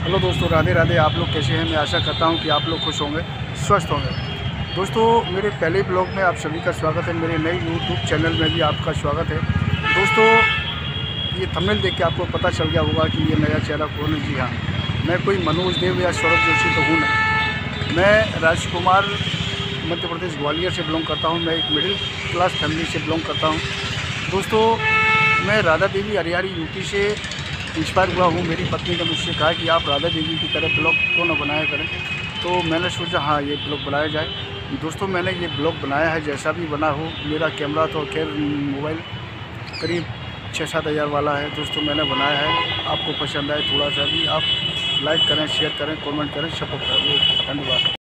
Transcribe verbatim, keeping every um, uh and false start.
Hello दोस्तों, राधे राधे। आप लोग कैसे हैं? मैं आशा करता हूं कि आप लोग खुश होंगे, स्वस्थ होंगे। दोस्तों, मेरे पहले ब्लॉग में आप सभी का स्वागत है। मेरे नए यूट्यूब चैनल में भी आपका स्वागत है। दोस्तों, ये थंबनेल देख के आपको पता चल गया होगा कि ये नया चेहरा कौन है। जी हाँ, मैं कोई मनोज देव या सौरभ जोशी तो हूँ नहीं। मैं राजकुमार मध्य प्रदेश ग्वालियर से बिलोंग करता हूँ। मैं एक मिडिल क्लास फैमिली से बिलोंग करता हूँ। दोस्तों, मैं राधा देवी हरियाणी यूपी से इंस्पायर हुआ हूँ। मेरी पत्नी ने मुझसे कहा कि आप राधा देवी की तरह ब्लॉग क्यों न बनाया करें, तो मैंने सोचा हाँ ये ब्लॉग बनाया जाए। दोस्तों, मैंने ये ब्लॉग बनाया है, जैसा भी बना हो। मेरा कैमरा तो खैर मोबाइल करीब छः सात हज़ार वाला है। दोस्तों, मैंने बनाया है, आपको पसंद आए थोड़ा सा भी आप लाइक करें, शेयर करें, कमेंट करें, सपोर्ट करें। धन्यवाद।